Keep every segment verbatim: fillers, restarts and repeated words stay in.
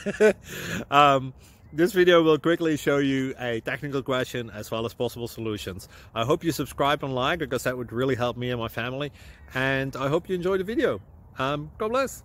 um, this video will quickly show you a technical question as well as possible solutions. I hope you subscribe and like, because that would really help me and my family. And I hope you enjoy the video. Um, God bless.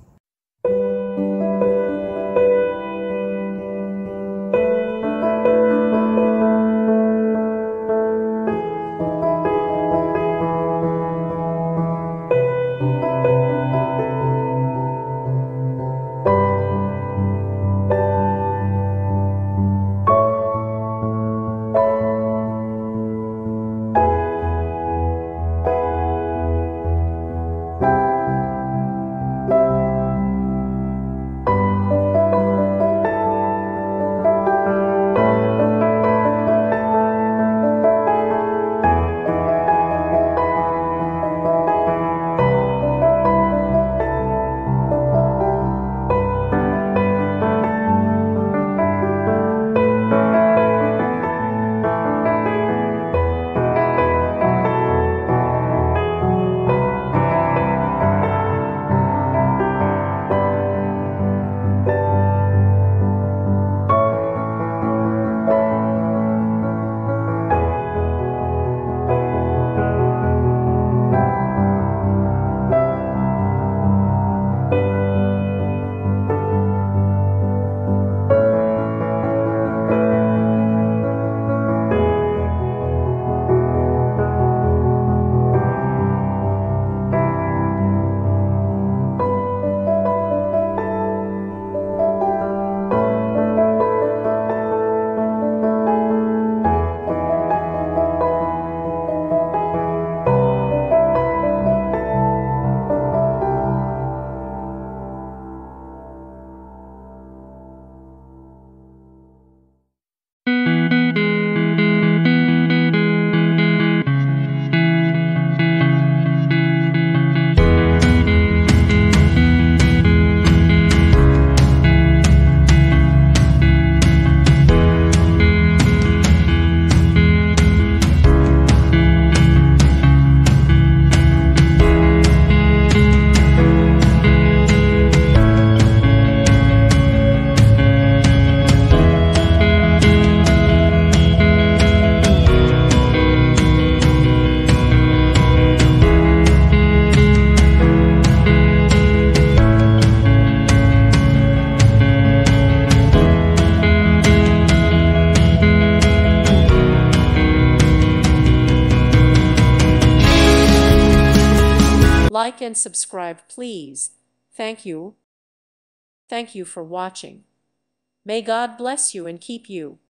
Like and subscribe, please. Thank you. Thank you for watching. May God bless you and keep you.